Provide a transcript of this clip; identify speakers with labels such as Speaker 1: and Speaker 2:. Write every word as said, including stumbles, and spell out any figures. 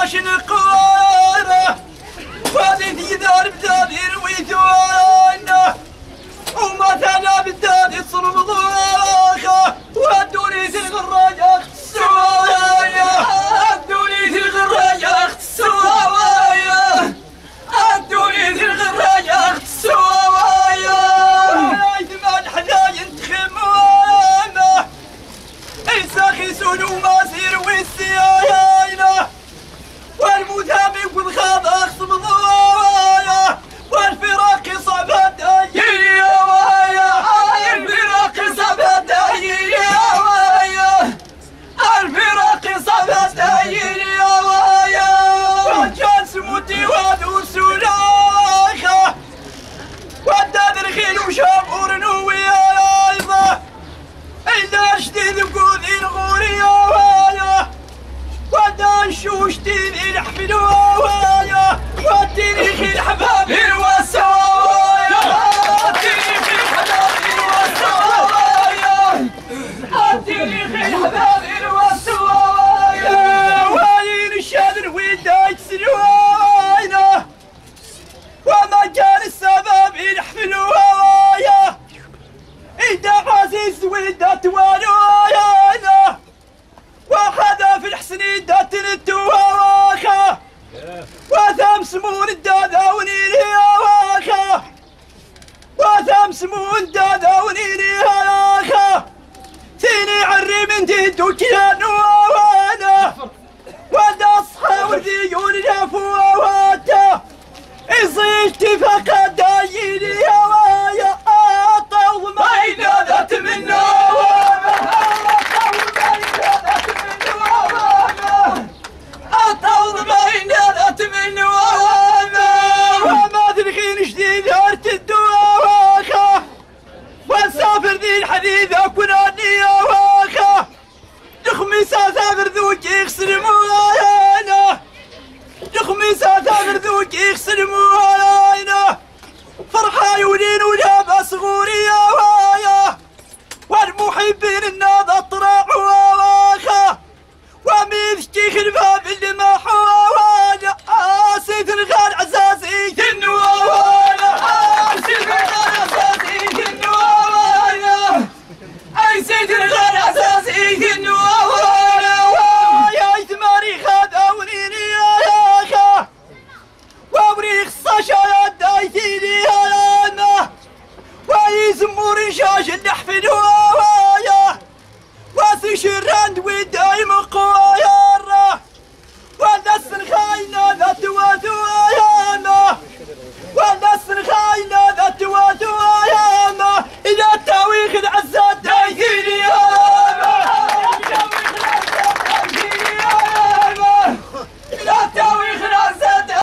Speaker 1: عشان قاره وادي ذي ذار بدادي رويتوانا ومثلا بدادي صرم ضاخه ودوني ذي الغرايه السوايا ادوني ذي الغرايه السوايا ادوني ذي الغرايه السوايا ثمان حلاين تخمامه ايساخي سولو ماسير والسيايله والمتابع والخاض اخصم ضوايا والفراق صعبة داير يا وايا الفراق صعبة داير يا وايا الفراق صعبة داير يا وايا وكان سموتي وادو سلاخه وداد الخيل وشاب نويا ايضا الا شديد بقوذي الغوري يا وايا ودان شوش ديني الحفل ووايا وديني في الحبابير والسوايا وديني في الحبابير والسوايا وديني في الحبابير والسوايا واين الشادر ودايت سلواينا وما كان السبب الحفل ووايا إذا عزيز ودات والوايا وخذا في الحسن دات التواخه وثم سمون الدادا ونيلي واخه وثم سمون دادا ونيلي واخه ثيني عري من ديدو كيان وانا ودا صحا ورديون الافواته إصيلتي فقد دايلي وايا طول ما ينادت منه الطول بين الأتمن ووانا وما ذلخين جديد هرت الدواخة والسافر ذي الحديثة كناني واخة دخميسة ثابر ذوك يغسل موايانا دخميسة ثابر ذوك يغسل موايانا فرحة يولين ولا صغوري يا وايا والمحبين الناض طرع واخة وميذكي خلفها اللي ما حوانا سيد الغال عزازي النواوانا سيد الغال عزازي النواوانا اي سيد الغال عزازي النواوانا ويا ثماني خاذا ونيني يا اخا وامريخ صاشا دايتيني انا ويا زمور شاش النحفل ويا واسي شراند ودايم قوايا